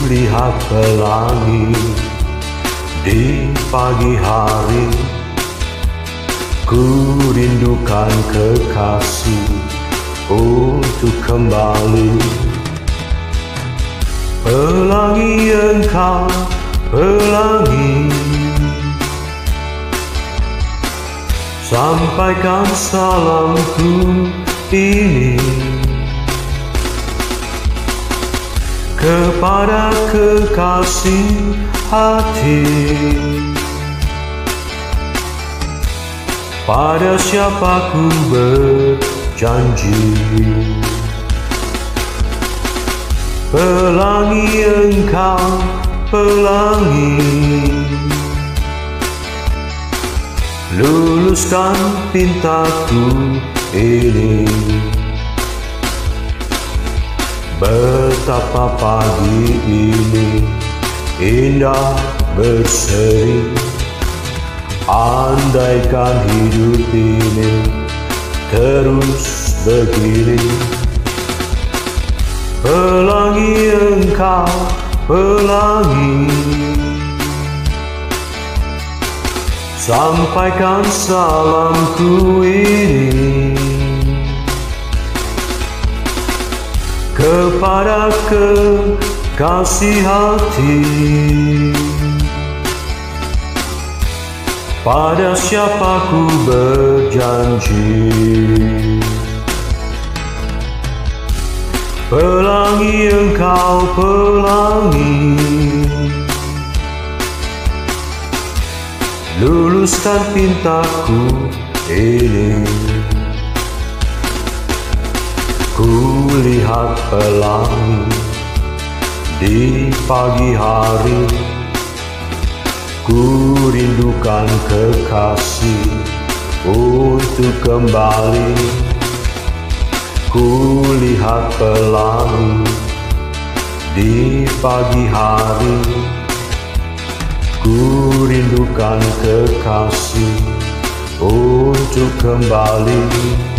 lihat pelangi di pagi hari. Ku rindukan kekasih untuk kembali. Pelangi engkau, pelangi, sampaikan salamku ini kepada kekasih hati. Pada siapa ku berjanji, pelangi engkau, pelangi, luluskan pintaku ini. Betapa pagi ini indah berseri, andaikan hidup ini terus begini. Pelangi engkau, pelangi, sampaikan salamku ini kepada kekasih hati. Pada siapa ku berjanji, pelangi engkau, pelangi, luluskan pintaku ini. Ku lihat pelangi di pagi hari. Ku rindukan kekasih untuk kembali. Ku lihat pelangi di pagi hari. Ku rindukan kekasih untuk kembali.